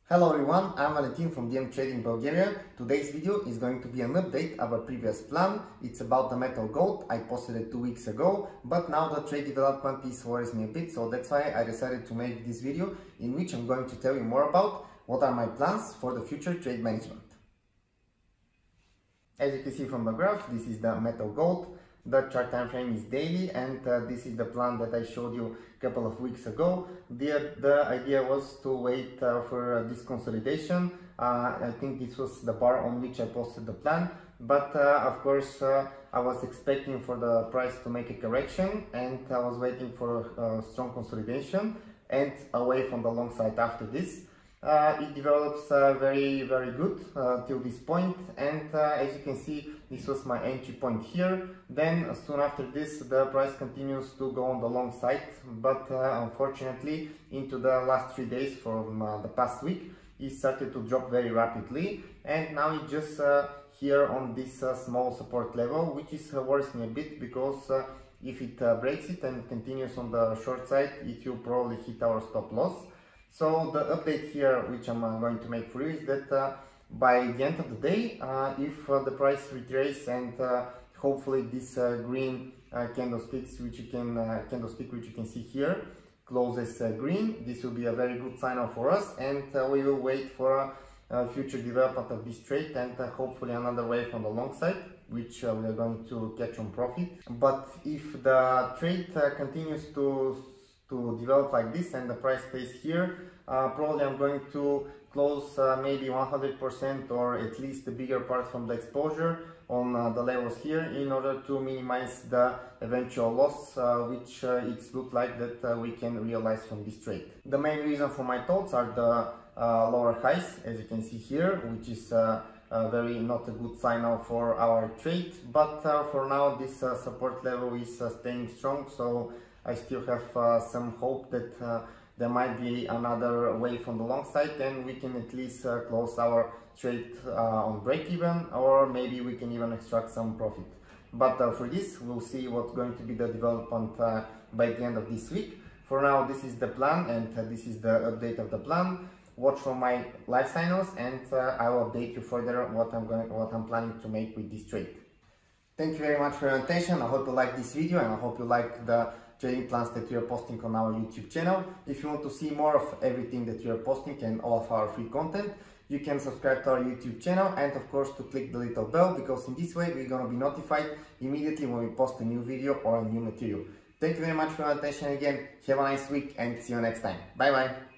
Hello everyone, I'm Valentin from DM Trading Bulgaria. Today's video is going to be an update of a previous plan. It's about the metal gold. I posted it 2 weeks ago, but now the trade development is worries me a bit, so that's why I decided to make this video in which I'm going to tell you more about what are my plans for the future trade management. As you can see from the graph, this is the metal gold. The chart time frame is daily, and this is the plan that I showed you a couple of weeks ago. The idea was to wait for this consolidation. I think this was the bar on which I posted the plan, but of course I was expecting for the price to make a correction, and I was waiting for a strong consolidation and away from the long side after this. It develops very good till this point, and as you can see, this was my entry point here. Then soon after this the price continues to go on the long side, but unfortunately into the last 3 days from the past week it started to drop very rapidly, and now it just here on this small support level, which is worries me a bit, because if it breaks it and continues on the short side, it will probably hit our stop loss. So the update here which I'm going to make for you is that by the end of the day, if the price retraces and hopefully this green candlesticks which you can see here closes green, this will be a very good signal for us, and we will wait for future development of this trade, and hopefully another wave on the long side, which we are going to catch on profit. But if the trade continues to develop like this and the price stays here, probably I'm going to close maybe 100% or at least the bigger part from the exposure on the levels here, in order to minimize the eventual loss which it looks like that we can realize from this trade. The main reason for my thoughts are the lower highs, as you can see here, which is very not a good signal for our trade, but for now this support level is staying strong, so I still have some hope that there might be another wave on the long side, and we can at least close our trade on break even, or maybe we can even extract some profit. But for this, we'll see what's going to be the development by the end of this week. For now, this is the plan, and this is the update of the plan. Watch for my live signals, and I will update you further what I'm planning to make with this trade. Thank you very much for your attention. I hope you like this video, and I hope you like the trading plans that we are posting on our YouTube channel. If you want to see more of everything that we are posting and all of our free content, you can subscribe to our YouTube channel, and of course to click the little bell, because in this way we're gonna be notified immediately when we post a new video or a new material. Thank you very much for your attention again. Have a nice week and see you next time. Bye bye.